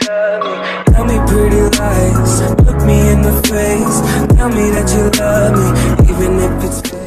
love me. Tell me pretty lies, look me in the face. Tell me that you love me, even if it's fake.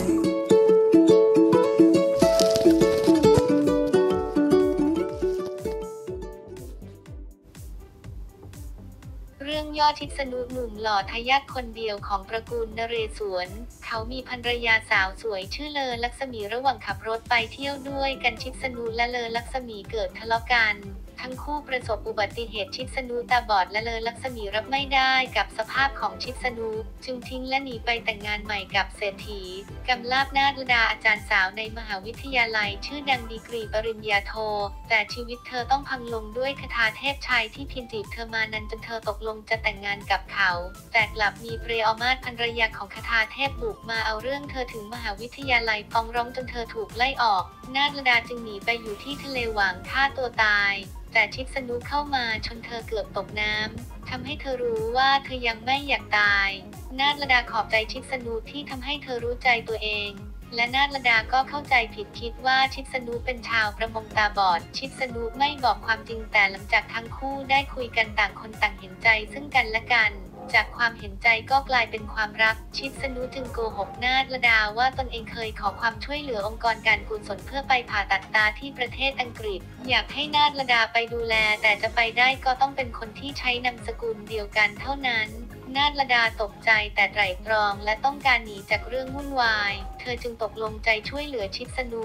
เรื่องย่อชิสนุหนุ่มหล่อทายาทคนเดียวของตระกูลนเรศวรเขามีภรรยาสาวสวยชื่อเลอลักษมีระหว่างขับรถไปเที่ยวด้วยกันชิสนุและเลอลักษมีเกิดทะเลาะกันทั้งคู่ประสบอุบัติเหตุชิสนุตาบอดและเลอลักษมีรับไม่ได้กับสภาพของชิสนุจึงทิ้งและหนีไปแต่งงานใหม่กับเศรษฐีกำลาภนาฏดาอาจารย์สาวในมหาวิทยาลัยชื่อดังดีกรีปริญญาโทแต่ชีวิตเธอต้องพังลงด้วยคาถาเทพชายที่เพียรจีบเธอมานั้นจนเธอตกลงจะแต่งงานกับเขาแต่กลับมีเปรอมาศภรรยาของคาถาเทพบุกมาเอาเรื่องเธอถึงมหาวิทยาลัยฟ้องร้องจนเธอถูกไล่ออกนาฏดาจึงหนีไปอยู่ที่ทะเลหวังฆ่าตัวตายแต่ชิสนุเข้ามาชนเธอเกือบตกน้ำทำให้เธอรู้ว่าเธอยังไม่อยากตายนาฏดาขอบใจชิสนุที่ทำให้เธอรู้ใจตัวเองและนาฏดาก็เข้าใจผิดคิดว่าชิสนุเป็นชาวประมงตาบอดชิสนุไม่บอกความจริงแต่หลังจากทั้งคู่ได้คุยกันต่างคนต่างเห็นใจซึ่งกันและกันจากความเห็นใจก็กลายเป็นความรักชิสนุจึงโกหกนาฏดาว่าตนเองเคยขอความช่วยเหลือองค์กรการกุศลเพื่อไปผ่าตัดตาที่ประเทศอังกฤษอยากให้นาฏดาไปดูแลแต่จะไปได้ก็ต้องเป็นคนที่ใช้นามสกุลเดียวกันเท่านั้นนาฏดาตกใจแต่ไตร่ตรองและต้องการหนีจากเรื่องวุ่นวายเธอจึงตกลงใจช่วยเหลือชิสนุ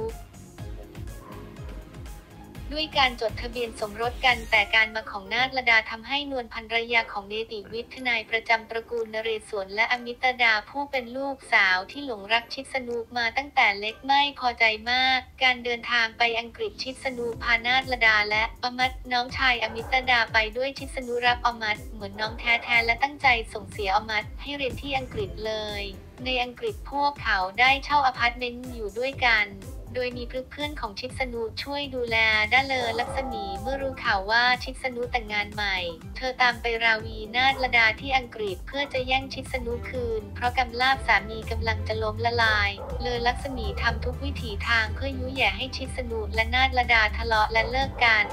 ด้วยการจดทะเบียนสมรสกันแต่การมาของนาฏดาทำให้นวลภรรยาของเนติวิทย์ทนายประจำตระกูลนเรศวรและอมิตดาผู้เป็นลูกสาวที่หลงรักชิสนุมาตั้งแต่เล็กไม่พอใจมากการเดินทางไปอังกฤษชิสนุพานาฏดาและอมัตน้องชายอมิตดาไปด้วยชิสนุรับอมัตเหมือนน้องแท้ๆและตั้งใจส่งเสียอมัตให้เรียนที่อังกฤษเลยในอังกฤษพวกเขาได้เช่าอพาร์ตเมนต์อยู่ด้วยกันโดยมีเพื่อนของชิสนุช่วยดูแลด้านเลอลักษมีเมื่อรู้ข่าวว่าชิสนุแต่งงานใหม่เธอตามไปราวีนาฏดาที่อังกฤษเพื่อจะแย่งชิสนุคืนเพราะกำลาภสามีกำลังจะล้มละลายเลอลักษมีทำทุกวิถีทางเพื่อยุแย่ให้ชิสนุและนาฏดาทะเลาะและเลิกกัน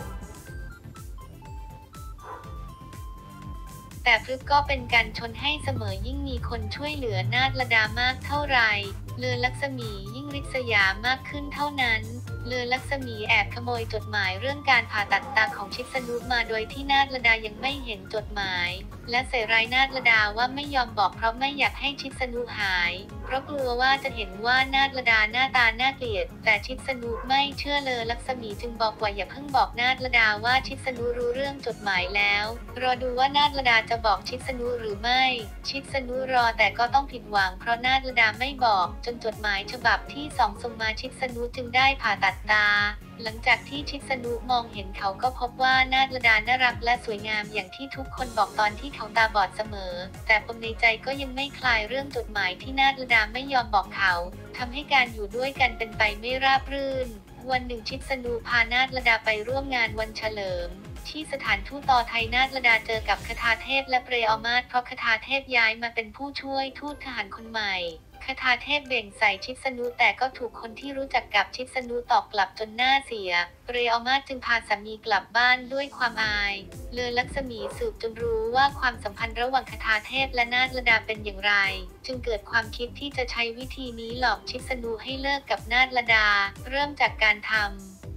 แต่พฤกษ์ก็เป็นการชนให้เสมอยิ่งมีคนช่วยเหลือนาฏดามากเท่าไรเลอลักษมียิ่งริษยามากขึ้นเท่านั้นเลอลักษมีแอบขโมยจดหมายเรื่องการผ่าตัดตาของชิสนุมาโดยที่นาฏดายังไม่เห็นจดหมายและใส่ร้ายนาฏดาว่าไม่ยอมบอกเพราะไม่อยากให้ชิสนุหายเพราะกลัวว่าจะเห็นว่านาฏดาหน้าตาน่าเกลียดแต่ชิสนุไม่เชื่อเลอลักษมีจึงบอกว่าอย่าเพิ่งบอกนาฏดาว่าชิสนุรู้เรื่องจดหมายแล้วรอดูว่านาฏดาจะบอกชิสนุหรือไม่ชิสนุรอแต่ก็ต้องผิดหวังเพราะนาฏดาไม่บอกจนจดหมายฉบับที่2ส่งมาชิสนุจึงได้ผ่าตัดตาหลังจากที่ชิสนุมองเห็นเขาก็พบว่านาฏดาน่ารักและสวยงามอย่างที่ทุกคนบอกตอนที่เขาตาบอดเสมอแต่ปมในใจก็ยังไม่คลายเรื่องจดหมายที่นาฏดาไม่ยอมบอกเขาทำให้การอยู่ด้วยกันเป็นไปไม่ราบรื่นวันหนึ่งชิสนุพานาฏดาไปร่วมงานวันเฉลิมที่สถานทูตต่อไทยนาฏดาเจอกับคทาเทพและเปรอมาศเพราะคทาเทพย้ายมาเป็นผู้ช่วยทูตทหารคนใหม่คทาเทพเบ่งใส่ชิสนุแต่ก็ถูกคนที่รู้จักกับชิสนุตอบกลับจนหน้าเสียเปรอมาศจึงพาสามีกลับบ้านด้วยความอายเลอลักษมีสืบจนรู้ว่าความสัมพันธ์ระหว่างคทาเทพและนาฏดาเป็นอย่างไรจึงเกิดความคิดที่จะใช้วิธีนี้หลอกชิสนุให้เลิกกับนาฏดาเริ่มจากการทำ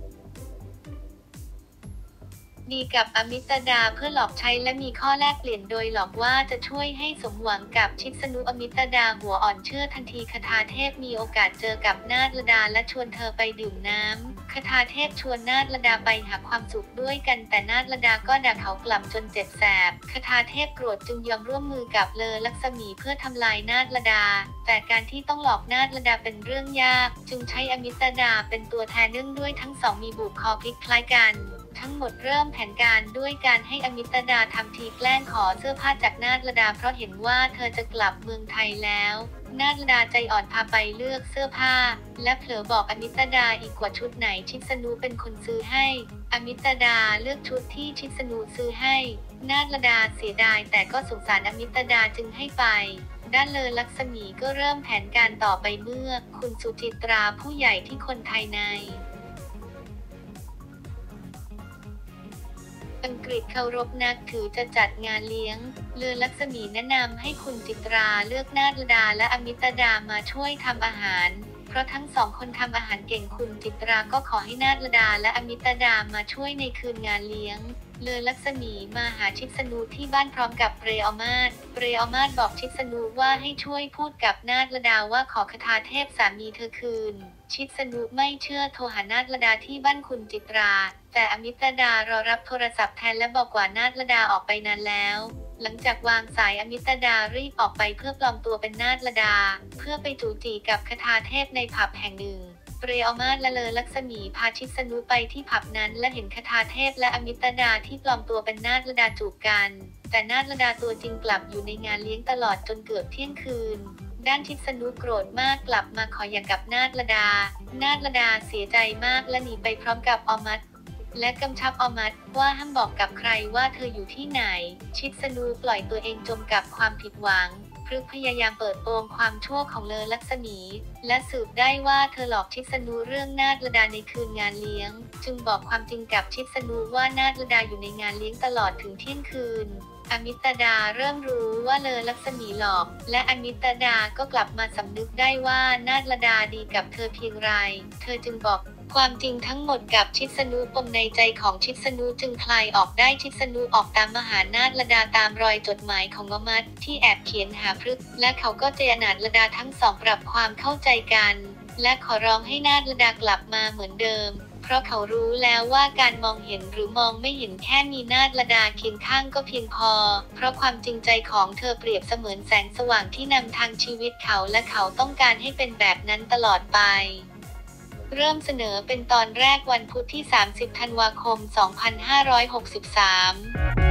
ดีกับอมิตดาเพื่อหลอกใช้และมีข้อแลกเปลี่ยนโดยหลอกว่าจะช่วยให้สมหวังกับชิสนุอมิตดาหัวอ่อนเชื่อทันทีคทาเทพมีโอกาสเจอกับนาฏดาและชวนเธอไปดื่มน้ำคทาเทพชวนนาฏดาไปหาความสุขด้วยกันแต่นาฏดาก็ด่าเขากลับจนเจ็บแสบคทาเทพโกรธจึงยอมร่วมมือกับเลอลักษมีเพื่อทำลายนาฏดาแต่การที่ต้องหลอกนาฏดาเป็นเรื่องยากจึงใช้อมิตดาเป็นตัวแทนเนื่องด้วยทั้งสองมีบุคลิกคล้ายกันทั้งหมดเริ่มแผนการด้วยการให้อมิตดาทำทีแกล้งขอเสื้อผ้าจากนาฏดาเพราะเห็นว่าเธอจะกลับเมืองไทยแล้วนาฏดาใจอ่อนพาไปเลือกเสื้อผ้าและเผลอบอกอมิตดาอีกว่าชุดไหนชิสนุเป็นคนซื้อให้อมิตดาเลือกชุดที่ชิสนุซื้อให้นาฏดาเสียดายแต่ก็สงสารอมิตดาจึงให้ไปด้านเลอลักษมีก็เริ่มแผนการต่อไปเมื่อคุณสุจิตราผู้ใหญ่ที่คนไทยในอังกฤษเคารพนักถือจะจัดงานเลี้ยงเลือลักษมีแนะนำให้คุณจิตราเลือกนาฏดาและอมิตดามาช่วยทำอาหารเพราะทั้งสองคนทำอาหารเก่งคุณจิตราก็ขอให้นาฏดาและอมิตดามาช่วยในคืนงานเลี้ยงเลือลักษมีมาหาชิสนุที่บ้านพร้อมกับเปรอมาศบอกชิสนุว่าให้ช่วยพูดกับนาฏดาว่าขอคทาเทพสามีเธอคืนชิสนุไม่เชื่อโทรหานาฏดาที่บ้านคุณจิตราแต่อมิตดารอรับโทรศัพท์แทนและบอกว่านาฏดาออกไปนานแล้วหลังจากวางสายอมิตดารีบออกไปเพื่อปลอมตัวเป็นนาฏดาเพื่อไปจูจีกับคทาเทพในผับแห่งหนึ่งเปรอมาศและเลอลักษมีพาชิสนุไปที่ผับนั้นและเห็นคทาเทพและอมิตดาที่ปลอมตัวเป็นนาฏดาจูบกันแต่นาฏดาตัวจริงกลับอยู่ในงานเลี้ยงตลอดจนเกือบเที่ยงคืนด้านชิสนุโกรธมากกลับมาขอหย่ากับนาฏดาเสียใจมากและหนีไปพร้อมกับอมัตและกำชับอมัตว่าห้ามบอกกับใครว่าเธออยู่ที่ไหนชิสนุปล่อยตัวเองจมกับความผิดหวังพฤกษ์พยายามเปิดโปงความชั่วของเลอลักษมีและสืบได้ว่าเธอหลอกชิสนุเรื่องนาฏดาในคืนงานเลี้ยงจึงบอกความจริงกับชิสนุว่านาฏดาอยู่ในงานเลี้ยงตลอดถึงเที่ยงคืนอมิตดาเริ่มรู้ว่าเลอลักษมีหลอกและอมิตดาก็กลับมาสำนึกได้ว่านาฏดาดีกับเธอเพียงไรเธอจึงบอกความจริงทั้งหมดกับชิสนุปมในใจของชิสนุจึงคลายออกได้ชิสนุออกตามมหานาฏดาตามรอยจดหมายของอมัตที่แอบเขียนหาพฤกษ์และเขาก็เจรนาฏดาทั้งสองปรับความเข้าใจกันและขอร้องให้นาฏดากลับมาเหมือนเดิมเพราะเขารู้แล้วว่าการมองเห็นหรือมองไม่เห็นแค่มีนาฏดาเคียงข้างก็เพียงพอเพราะความจริงใจของเธอเปรียบเสมือนแสงสว่างที่นำทางชีวิตเขาและเขาต้องการให้เป็นแบบนั้นตลอดไปเริ่มเสนอเป็นตอนแรกวันพุธที่ 30 ธันวาคม 2563